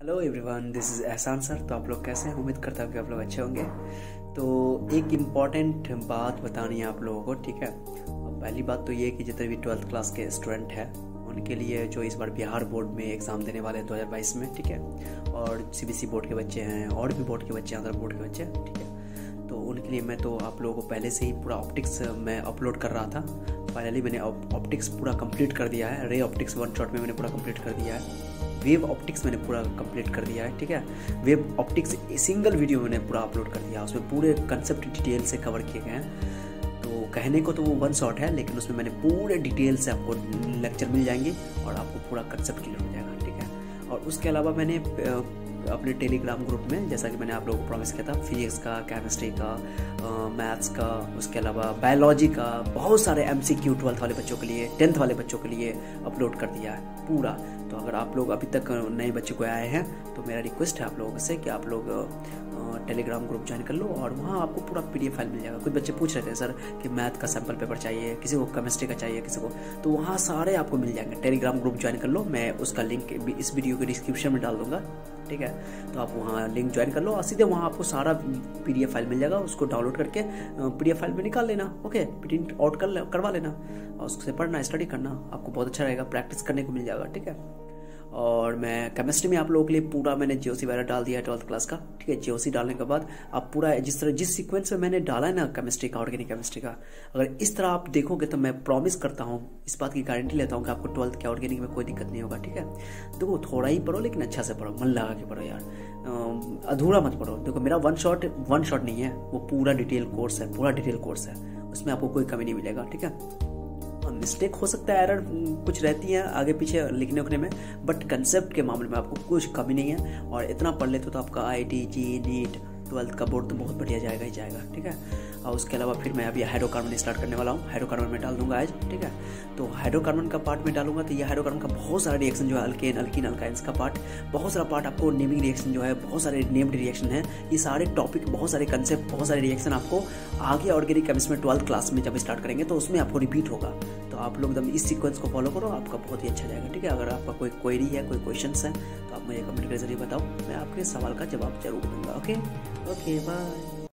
Hello everyone, this is Ehsan sir. तो आप लोग कैसे हैं? उम्मीद करता हूँ कि आप लोग अच्छे होंगे। तो एक इम्पॉर्टेंट बात बतानी है आप लोगों को, ठीक है। पहली बात तो ये है कि जितने भी 12th क्लास के स्टूडेंट हैं उनके लिए जो इस बार बिहार बोर्ड में एग्ज़ाम देने वाले हैं 2022 में, ठीक है। और सीबीएसई बोर्ड के बच्चे हैं और भी बोर्ड के बच्चे हैं, अदर बोर्ड के बच्चे हैं, ठीक है। तो उनके लिए मैं तो आप लोगों को पहले से ही पूरा ऑप्टिक्स मैं अपलोड कर रहा था। फाइनली मैंने ऑप्टिक्स पूरा कंप्लीट कर दिया है। रे ऑप्टिक्स वन शॉट में मैंने पूरा कंप्लीट कर दिया है। वेव ऑप्टिक्स मैंने पूरा कंप्लीट कर दिया है, ठीक है। वेव ऑप्टिक्स सिंगल वीडियो मैंने पूरा अपलोड कर दिया, उसमें पूरे कंसेप्ट डिटेल से कवर किए गए हैं। तो कहने को तो वो वन शॉट है, लेकिन उसमें मैंने पूरे डिटेल से आपको लेक्चर मिल जाएंगे और आपको पूरा कंसेप्ट क्लियर हो जाएगा, ठीक है। और उसके अलावा मैंने अपने टेलीग्राम ग्रुप में, जैसा कि मैंने आप लोगों को प्रॉमिस किया था, फिजिक्स का, केमिस्ट्री का, मैथ्स का, उसके अलावा बायोलॉजी का, बहुत सारे MCQ 12th वाले बच्चों के लिए, 10th वाले बच्चों के लिए अपलोड कर दिया है पूरा। तो अगर आप लोग अभी तक नए बच्चे को आए हैं तो मेरा रिक्वेस्ट है आप लोगों से कि आप लोग टेलीग्राम ग्रुप ज्वाइन कर लो और वहाँ आपको पूरा PDF फाइल मिल जाएगा। कुछ बच्चे पूछ रहे थे सर कि मैथ का सैम्पल पेपर चाहिए, किसी को केमिस्ट्री का चाहिए, किसी को, तो वहाँ सारे आपको मिल जाएंगे। टेलीग्राम ग्रुप ज्वाइन कर लो, मैं उसका लिंक इस वीडियो के डिस्क्रिप्शन में डाल दूंगा, ठीक है। तो आप वहाँ लिंक ज्वाइन कर लो और सीधे वहाँ आपको सारा PDF फाइल मिल जाएगा। उसको डाउनलोड करके PDF फाइल में निकाल लेना, ओके, प्रिंट आउट करवा लेना और उससे पढ़ना, स्टडी करना, आपको बहुत अच्छा रहेगा, प्रैक्टिस करने को मिल जाएगा, ठीक है। और मैं केमिस्ट्री में आप लोगों के लिए पूरा मैंने GOC वगैरह डाल दिया है 12th क्लास का, ठीक है। GOC डालने के बाद आप पूरा जिस सीक्वेंस में मैंने डाला है ना केमिस्ट्री का, ऑर्गेनिक केमिस्ट्री का, अगर इस तरह आप देखोगे तो मैं प्रॉमिस करता हूँ, इस बात की गारंटी लेता हूँ कि आपको 12th के ऑर्गेनिक में कोई दिक्कत नहीं होगा, ठीक है। देखो थोड़ा ही पढ़ो लेकिन अच्छा से पढ़ो, मन लगा के पढ़ो यार, अधूरा मत पढ़ो। देखो मेरा वन शॉट नहीं है, वो पूरा डिटेल कोर्स है, पूरा डिटेल कोर्स है, उसमें आपको कोई कमी नहीं मिलेगा, ठीक है। मिस्टेक हो सकता है, एरर कुछ रहती है आगे पीछे लिखने उखने में, बट कंसेप्ट के मामले में आपको कुछ कमी नहीं है। और इतना पढ़ लेते तो आपका IIT JEE नीट 12th का बोर्ड तो बहुत बढ़िया जाएगा ही जाएगा, ठीक है। और उसके अलावा फिर मैं अभी हाइड्रोकार्बन स्टार्ट करने वाला हूँ। हाइड्रोकार्बन में डाल दूंगा आज, ठीक है। तो हाइड्रोकार्बन का पार्ट में डालूंगा तो ये हाइड्रोकार्बन का बहुत सारा रिएक्शन जो है, अल्केन, अल्कीन, अल्काइंस का पार्ट, बहुत सारा पार्ट आपको, नेमिंग रिएक्शन जो है, बहुत सारे नेम्ड रिएक्शन है, ये सारे टॉपिक, बहुत सारे कंसेप्ट, बहुत सारे रिएक्शन आपको आगे ऑर्गेनिक केमिस्ट्री में 12th क्लास में जब स्टार्ट करेंगे तो उसमें आपको रिपीट होगा। तो आप लोग एकदम इस सीक्वेंस को फॉलो करो, आपका बहुत ही अच्छा जाएगा, ठीक है। अगर आपका कोई क्वेरी है, कोई क्वेश्चंस है तो आप मुझे कमेंट के जरिए बताओ, मैं आपके सवाल का जवाब जरूर दूंगा, ओके। बाय।